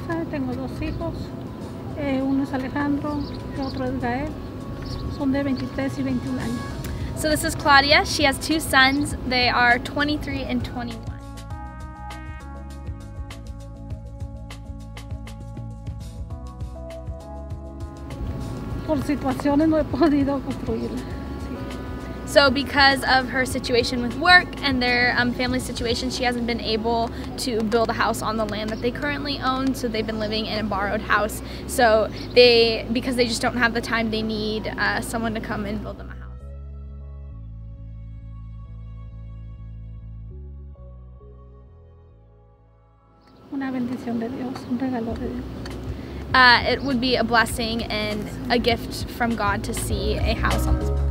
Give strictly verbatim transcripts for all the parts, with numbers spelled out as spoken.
esposa, tengo dos hijos, eh, uno es Alejandro, y otro es Gael, son de veintitrés y veintiún años. So this is Claudia. She has two sons. They are twenty-three and twenty-one. Por situaciones no he podido construirla. So because of her situation with work and their um, family situation, she hasn't been able to build a house on the land that they currently own, so they've been living in a borrowed house. So they, because they just don't have the time, they need uh, someone to come and build them a house. Una bendición de Dios, un regalo de Dios. Uh, it would be a blessing and a gift from God to see a house on this property.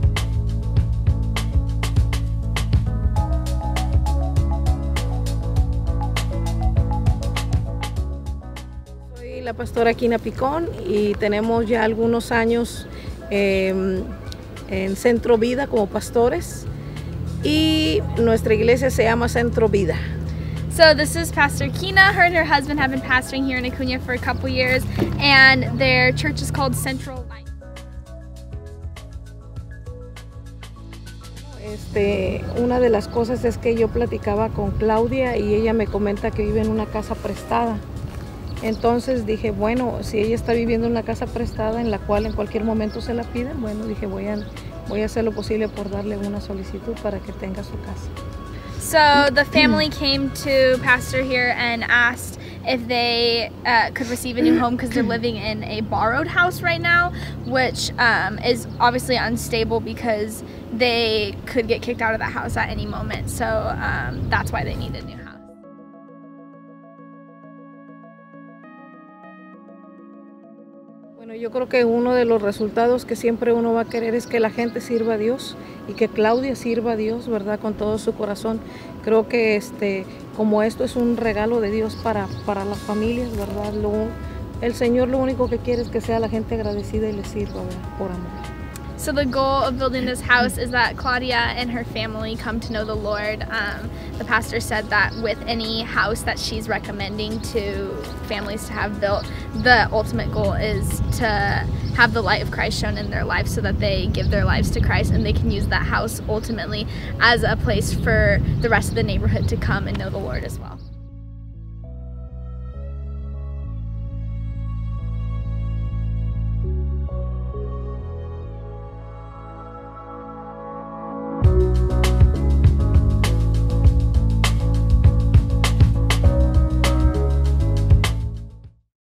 Soy la pastora Quina Picón y tenemos ya algunos años eh, en Centro Vida como pastores y nuestra iglesia se llama Centro Vida. So this is Pastor Quina. Her and her husband have been pastoring here in Acuña for a couple years, and their church is called Central Light. Este, una de las cosas es que yo platicaba con Claudia y ella me comenta que vive en una casa prestada. Entonces dije, bueno, si ella está viviendo en una casa prestada en la cual en cualquier momento se la piden, bueno, dije, voy a, voy a hacer lo posible por darle una solicitud para que tenga su casa. So the family came to Pastor here and asked if they uh, could receive a new home because they're living in a borrowed house right now, which um, is obviously unstable because they could get kicked out of that house at any moment. So um, that's why they need a new house. Bueno, yo creo que uno de los resultados que siempre uno va a querer es que la gente sirva a Dios y que Claudia sirva a Dios, ¿verdad? Con todo su corazón. Creo que este, como esto es un regalo de Dios para, para las familias, ¿verdad? Lo, el Señor lo único que quiere es que sea la gente agradecida y le sirva, ¿verdad? Por amor. So the goal of building this house is that Claudia and her family come to know the Lord. Um, the pastor said that with any house that she's recommending to families to have built, the ultimate goal is to have the light of Christ shown in their lives so that they give their lives to Christ and they can use that house ultimately as a place for the rest of the neighborhood to come and know the Lord as well.